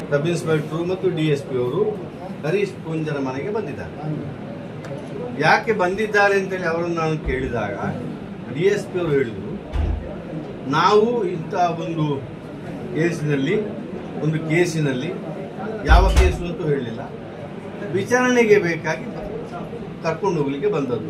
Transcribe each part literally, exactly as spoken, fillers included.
ಸಬ್ inspector ಮತ್ತು D S P ಅವರು ಹರೀಶ್ ಪೂಂಜರ ಮನೆಗೆ ಬಂದಿದ್ದಾರೆ. ಯಾಕೆ ಬಂದಿದ್ದಾರೆ ಅಂತೇಳಿ ಅವರನ್ನು ನಾನು ಕೇಳಿದಾಗ ಡಿ ಎಸ್ ಪಿ ಅವರು ಹೇಳಿದರು, ನಾವು ಇಂಥ ಒಂದು ಕೇಸಿನಲ್ಲಿ ಒಂದು ಕೇಸಿನಲ್ಲಿ ಯಾವ ಕೇಸು ಅಂತೂ ಹೇಳಲಿಲ್ಲ, ವಿಚಾರಣೆಗೆ ಬೇಕಾಗಿ ಕರ್ಕೊಂಡು ಹೋಗ್ಲಿಕ್ಕೆ ಬಂದದ್ದು.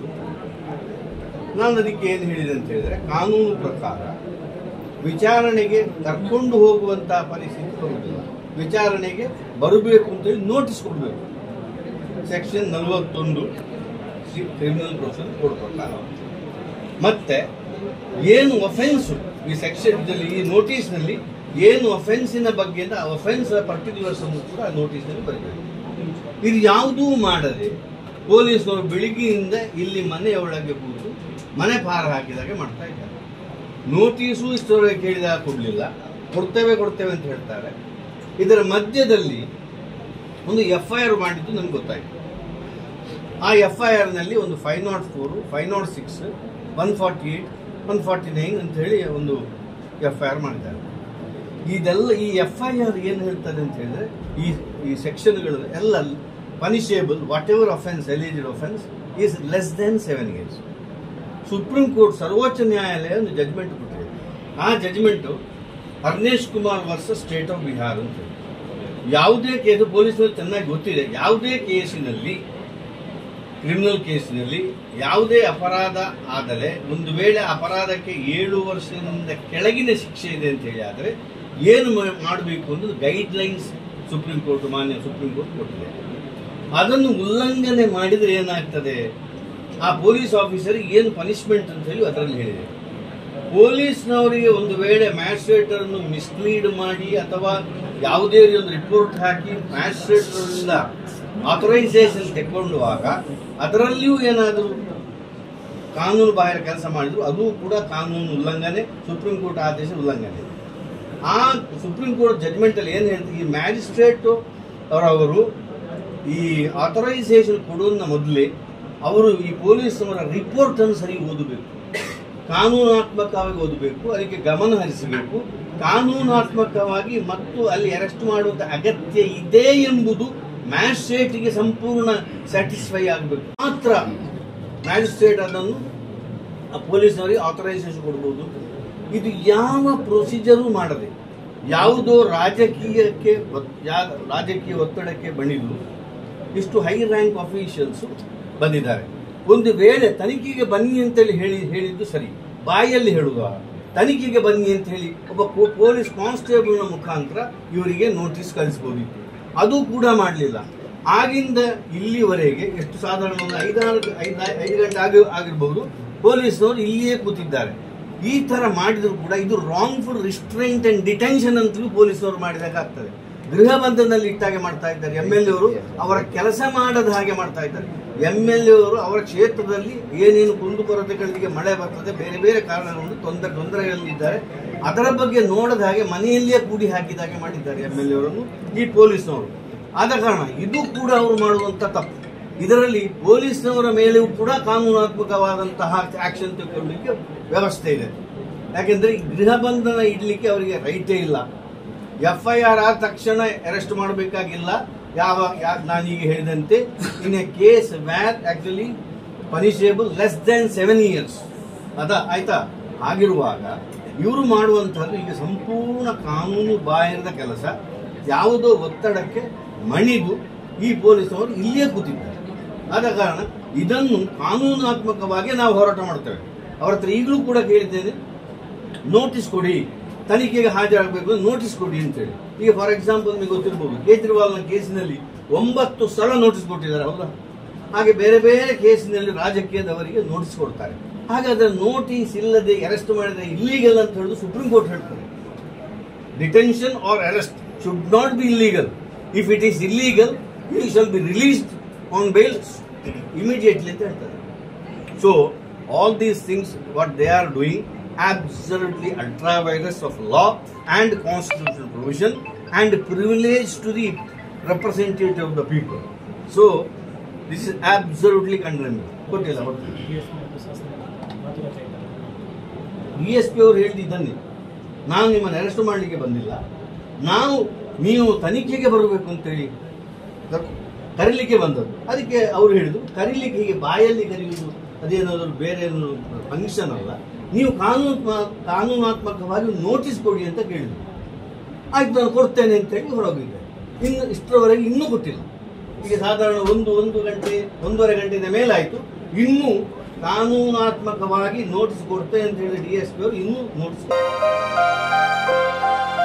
ನಾನು ಅದಕ್ಕೆ ಏನು ಹೇಳಿದೆ ಅಂತ ಹೇಳಿದರೆ, ಕಾನೂನು ಪ್ರಕಾರ ವಿಚಾರಣೆಗೆ ಕರ್ಕೊಂಡು ಹೋಗುವಂತಹ ಪರಿಸ್ಥಿತಿ ಬರುವುದಿಲ್ಲ. ವಿಚಾರಣೆಗೆ ಬರಬೇಕು ಅಂತೇಳಿ ನೋಟಿಸ್ ಕೊಡಬೇಕು. ಸೆಕ್ಷನ್ ನಲವತ್ತೊಂದು ಕ್ರಿಮಿನಲ್ ಪ್ರೊಸೀಜರ್ ಕೋಡ್ ಪ್ರಕಾರ. ಮತ್ತೆ ಏನು ಒಫೆನ್ಸು ಈ ಸೆಕ್ಷನ್ ಇದರಲ್ಲಿ ಈ ನೋಟಿಸ್ನಲ್ಲಿ ಏನು ಒಫೆನ್ಸಿನ ಬಗ್ಗೆ ಅಂತ ಒಫೆನ್ಸ್ ಪರ್ಟಿಕ್ಯುಲರ್ಸ್ ಅನ್ನು ಕೂಡ ನೋಟಿಸ್ನಲ್ಲಿ ಬರಬೇಕು. ಇದು ಯಾವುದೂ ಮಾಡದೆ ಪೊಲೀಸರು ಬೆಳಿಗ್ಗೆಯಿಂದ ಇಲ್ಲಿ ಮನೆಯೊಳಗೆ ಕೂತು ಮನೆ ಪಾರ ಹಾಕಿದಾಗೆ ಮಾಡ್ತಾ ಇದ್ದಾರೆ. ನೋಟಿಸು ಇಷ್ಟರವರೆಗೆ ಕೇಳಿದಾಗ ಕೊಡಲಿಲ್ಲ, ಕೊಡ್ತೇವೆ ಕೊಡ್ತೇವೆ ಅಂತ ಹೇಳ್ತಾರೆ. ಇದರ ಮಧ್ಯದಲ್ಲಿ ಒಂದು ಎಫ್ ಐ ಆರ್ ಮಾಡಿದ್ದು ನಮ್ಗೆ ಗೊತ್ತಾಯಿತು. ಆ ಎಫ್ ಐ ಆರ್ನಲ್ಲಿ ಒಂದು five naught four five naught six one forty eight one forty nine ಅಂತ ಹೇಳಿ ಒಂದು ಎಫ್ ಐ ಆರ್ ಮಾಡಿದ್ದಾರೆ. ಇದೆಲ್ಲ ಈ ಎಫ್ ಐ ಆರ್ ಏನು ಹೇಳ್ತದೆ ಅಂತ ಹೇಳಿದ್ರೆ, ಈ ಈ ಸೆಕ್ಷನ್ಗಳು ಎಲ್ಲ punishable whatever offence eligible offence is less than seven years. Supreme court ಸರ್ವೋಚ್ಚ ನ್ಯಾಯಾಲಯ ಒಂದು ಜಜ್ಮೆಂಟ್ ಕೊಟ್ಟಿದೆ. ಆ judgement Harnesh Kumar versus state of Bihar ಅಂತ. ಯಾವುದೇ ಕೇಸು ಪೊಲೀಸರು ಚೆನ್ನಾಗಿ ಗೊತ್ತಿದೆ, ಯಾವುದೇ ಕೇಸಿನಲ್ಲಿ ಕ್ರಿಮಿನಲ್ ಕೇಸಿನಲ್ಲಿ ಯಾವುದೇ ಅಪರಾಧ ಆದರೆ ಒಂದು ವೇಳೆ ಅಪರಾಧಕ್ಕೆ ಏಳು ವರ್ಷದಿಂದ ಕೆಳಗಿನ ಶಿಕ್ಷೆ ಇದೆ ಅಂತ ಹೇಳಿ ಆದರೆ ಏನು ಮಾಡಬೇಕು ಅನ್ನೋದು ಗೈಡ್ ಲೈನ್ಸ್ ಸುಪ್ರೀಂ ಕೋರ್ಟ್ ಮಾನ್ಯ ಸುಪ್ರೀಂ ಕೋರ್ಟ್ ಕೊಟ್ಟಿದೆ. ಅದನ್ನು ಉಲ್ಲಂಘನೆ ಮಾಡಿದರೆ ಏನಾಗ್ತದೆ, ಆ ಪೊಲೀಸ್ ಆಫೀಸರ್ ಏನು ಪನಿಷ್ಮೆಂಟ್ ಅಂತ ಹೇಳಿ ಅದರಲ್ಲಿ ಹೇಳಿದೆ. ಪೊಲೀಸ್ನವರಿಗೆ ಒಂದು ವೇಳೆ ಮ್ಯಾಜಿಸ್ಟ್ರೇಟರ್ ಅನ್ನು ಮಿಸ್ಲೀಡ್ ಮಾಡಿ ಅಥವಾ ಯಾವುದೇ ಒಂದು ರಿಪೋರ್ಟ್ ಹಾಕಿ ಮ್ಯಾಜಿಸ್ಟ್ರೇಟರಿಂದ ಆಥರೈಸೇಷನ್ ತೆಕ್ಕೊಳ್ಳುವಾಗ ಅದರಲ್ಲಿಯೂ ಏನಾದರೂ ಕಾನೂನು ಬಾಹಿರ ಕೆಲಸ ಮಾಡಿದ್ರು ಅದು ಕೂಡ ಕಾನೂನು ಉಲ್ಲಂಘನೆ, ಸುಪ್ರೀಂ ಕೋರ್ಟ್ ಆದೇಶ ಉಲ್ಲಂಘನೆ. ಆ ಸುಪ್ರೀಂ ಕೋರ್ಟ್ ಜಡ್ಜ್ಮೆಂಟ್ ಅಲ್ಲಿ ಏನು ಹೇಳ್ತೀವಿ, ಈ ಮ್ಯಾಜಿಸ್ಟ್ರೇಟ್ ಅವರವರು ಈ ಆಥರೈಸೇಷನ್ ಕೊಡೋದನ್ನ ಮೊದಲೇ ಅವರು ಈ ಪೊಲೀಸ್ನವರ ರಿಪೋರ್ಟ್ ಅನ್ನು ಸರಿ ಓದಬೇಕು, ಕಾನೂನಾತ್ಮಕವಾಗಿ ಓದಬೇಕು, ಅದಕ್ಕೆ ಗಮನ ಹರಿಸಬೇಕು. ಕಾನೂನಾತ್ಮಕವಾಗಿ ಮತ್ತು ಅಲ್ಲಿ ಅರೆಸ್ಟ್ ಮಾಡುವಂತ ಅಗತ್ಯ ಇದೆ ಎಂಬುದು ಮ್ಯಾಜಿಸ್ಟ್ರೇಟ್ಗೆ ಸಂಪೂರ್ಣ ಸ್ಯಾಟಿಸ್ಫೈ ಆಗಬೇಕು. ಮಾತ್ರ ಮ್ಯಾಜಿಸ್ಟ್ರೇಟ್ ಅದನ್ನು ಪೊಲೀಸ್ನವರಿಗೆ ಆಥರೈಸೇಷನ್ ಕೊಡಬಹುದು. ಇದು ಯಾವ ಪ್ರೊಸೀಜರು ಮಾಡದೆ ಯಾವುದೋ ರಾಜಕೀಯಕ್ಕೆ ರಾಜಕೀಯ ಒತ್ತಡಕ್ಕೆ ಬಣಿದು ಇಷ್ಟು ಹೈ ರ್ಯಾಂಕ್ ಅಫಿಷಿಯಲ್ಸ್ ಬಂದಿದ್ದಾರೆ. ಒಂದು ವೇಳೆ ತನಿಖೆಗೆ ಬನ್ನಿ ಅಂತೇಳಿ ಹೇಳಿ ಹೇಳಿದ್ದು ಸರಿ, ಬಾಯಲ್ಲಿ ಹೇಳುವ ತನಿಖೆಗೆ ಬನ್ನಿ ಅಂತ ಹೇಳಿ ಒಬ್ಬ ಪೊಲೀಸ್ ಕಾನ್ಸ್ಟೇಬಲ್ನ ಮುಖಾಂತರ ಇವರಿಗೆ ನೋಟಿಸ್ ಕಳಿಸಬಹುದಿತ್ತು, ಅದು ಕೂಡ ಮಾಡಲಿಲ್ಲ. ಆಗಿಂದ ಇಲ್ಲಿವರೆಗೆ ಎಷ್ಟು ಸಾಧಾರಣ ಒಂದು ಐದಾರು ಐದು ಐದು ಗಂಟೆ ಆಗಿ ಆಗಿರಬಹುದು ಪೊಲೀಸ್ನವರು ಇಲ್ಲಿಯೇ ಕೂತಿದ್ದಾರೆ. ಈ ತರ ಮಾಡಿದ್ರು ಕೂಡ ಇದು ರಾಂಗ್ಫುಲ್ ರಿಸ್ಟ್ರೈಂಟ್ ಅಂಡ್ ಡಿಟೆನ್ಷನ್ ಅಂತಲೂ ಪೊಲೀಸರು ಮಾಡಿದಾಗ ಆಗ್ತದೆ. ಗೃಹ ಬಂಧನದಲ್ಲಿ ಇಟ್ಟಾಗೆ ಮಾಡ್ತಾ ಇದ್ದಾರೆ. ಎಂ ಎಲ್ ಎ ಅವರು ಅವರ ಕೆಲಸ ಮಾಡದ ಹಾಗೆ ಮಾಡ್ತಾ ಇದ್ದಾರೆ. ಎಂ ಎಲ್ ಎ ಅವರು ಅವರ ಕ್ಷೇತ್ರದಲ್ಲಿ ಏನೇನು ಕುಂದುಕೊರತೆಗಳಿಗೆ ಮಳೆ ಬರ್ತದೆ, ಬೇರೆ ಬೇರೆ ಕಾರಣಗಳನ್ನು ತೊಂದರೆ ತೊಂದರೆಯಲ್ಲಿದ್ದಾರೆ, ಅದರ ಬಗ್ಗೆ ನೋಡದ ಹಾಗೆ ಮನೆಯಲ್ಲಿಯೇ ಕೂಡಿ ಹಾಕಿದಾಗೆ ಮಾಡಿದ್ದಾರೆ ಎಂ ಎಲ್ ಎ ಅವರನ್ನು ಈ ಪೊಲೀಸ್ನವರು. ಆದ ಕಾರಣ ಇದು ಕೂಡ ಅವರು ಮಾಡುವಂತ ತಪ್ಪು. ಇದರಲ್ಲಿ ಪೊಲೀಸ್ನವರ ಮೇಲೆಯೂ ಕೂಡ ಕಾನೂನಾತ್ಮಕವಾದಂತಹ ಆಕ್ಷನ್ ತೆಗೆದುಕೊಳ್ಳಲಿಕ್ಕೆ ವ್ಯವಸ್ಥೆ ಇದೆ. ಯಾಕೆಂದ್ರೆ ಗೃಹ ಬಂಧನ ಇಡ್ಲಿಕ್ಕೆ ಅವರಿಗೆ ರೈಟೇ ಇಲ್ಲ. ಎಫ್ ಐ ಆರ್ ಆದ ತಕ್ಷಣ ಅರೆಸ್ಟ್ ಮಾಡಬೇಕಾಗಿಲ್ಲ. ಯಾವ ನಾನೀಗ ಹೇಳಿದಂತೆ in a case where actually punishable less than seven years ಅದ ಆಯ್ತಾ. ಆಗಿರುವಾಗ ಇವರು ಮಾಡುವಂತಹದ್ದು ಈಗ ಸಂಪೂರ್ಣ ಕಾನೂನು ಬಾಹಿರದ ಕೆಲಸ. ಯಾವುದೋ ಒತ್ತಡಕ್ಕೆ ಮಣಿದು ಈ ಪೊಲೀಸವರು ಇಲ್ಲಿಯೇ ಕೂತಿದ್ದಾರೆ. ಆದ ಕಾರಣ ಇದನ್ನು ಕಾನೂನಾತ್ಮಕವಾಗಿ ನಾವು ಹೋರಾಟ ಮಾಡ್ತೇವೆ. ಅವರ ಹತ್ರ ಈಗಲೂ ಕೂಡ ಕೇಳಿದ್ದೇನೆ, ನೋಟಿಸ್ ಕೊಡಿ, ತನಿಖೆಗೆ ಹಾಜರಾಗಬೇಕು, ನೋಟಿಸ್ ಕೊಡಿ ಅಂತೇಳಿ. ಈಗ ಫಾರ್ ಎಕ್ಸಾಂಪಲ್ ನಿಮಗೆ ಗೊತ್ತಿರಬಹುದು, ಕೇಜ್ರಿವಾಲ್ನ ಕೇಸಿನಲ್ಲಿ ಒಂಬತ್ತು ಸಲ ನೋಟಿಸ್ ಕೊಟ್ಟಿದ್ದಾರೆ, ಹೌದಾ? ಹಾಗೆ ಬೇರೆ ಬೇರೆ ಕೇಸಿನಲ್ಲಿ ರಾಜಕೀಯದವರಿಗೆ ನೋಟಿಸ್ ಕೊಡ್ತಾರೆ. ಹಾಗಾದ್ರೆ ನೋಟಿಸ್ ಇಲ್ಲದೆ ಅರೆಸ್ಟ್ ಮಾಡಿದ್ರೆ ಇಲ್ಲೀಗಲ್ ಅಂತ ಹೇಳುದು ಸುಪ್ರೀಂ ಕೋರ್ಟ್ ಹೇಳ್ತಾರೆ. Detention or arrest should not be illegal. If it is illegal you shall be released on bail immediately ಅಂತ ಹೇಳ್ತಾರೆ. So all these things what they are doing absolutely ultra virus of law and constitutional provision and privilege to the representative of the people. So this is absolutely condemnable. ಗೊತ್ತಿಲ್ಲ D S P ಅವರು ಹೇಳಿದ್ದನ್ನೇ, ನಾನು ನಿಮ್ಮನ್ನು arrest ಮಾಡಲಿಕ್ಕೆ ಬಂದಿಲ್ಲ, ನಾವು ನೀವು ತನಿಖೆಗೆ ಬರಬೇಕು ಅಂತೇಳಿ ಕರೀಲಿಕ್ಕೆ ಬಂದದ್ದು. ಅದಕ್ಕೆ ಅವರು ಹೇಳಿದ್ರು ಕರೀಲಿಕ್ಕೆ ಹೀಗೆ ಬಾಯಲ್ಲಿ ಕರೆಯುವುದು ಅದೇನಾದರೂ ಬೇರೆ ಫಂಕ್ಷನ್ ಅಲ್ಲ, ನೀವು ಕಾನೂನು ಕಾನೂನಾತ್ಮಕವಾಗಿ ನೋಟಿಸ್ ಕೊಡಿ ಅಂತ ಕೇಳಿದ್ರು. ಆಯ್ತು ನಾನು ಕೊಡ್ತೇನೆ ಅಂತೇಳಿ ಹೊರಗಿದ್ದೆ. ಇನ್ನು ಇಷ್ಟರವರೆಗೆ ಇನ್ನೂ ಕೊಟ್ಟಿಲ್ಲ. ಈಗ ಸಾಧಾರಣ ಒಂದು ಒಂದು ಗಂಟೆ ಒಂದೂವರೆ ಗಂಟೆಯ ಮೇಲಾಯಿತು, ಇನ್ನೂ ಕಾನೂನಾತ್ಮಕವಾಗಿ ನೋಟಿಸ್ ಕೊಡ್ತೇನೆ ಅಂತ ಹೇಳಿ ಡಿ ಎಸ್ ಪಿ ಅವರು ಇನ್ನೂ ನೋಟಿಸ್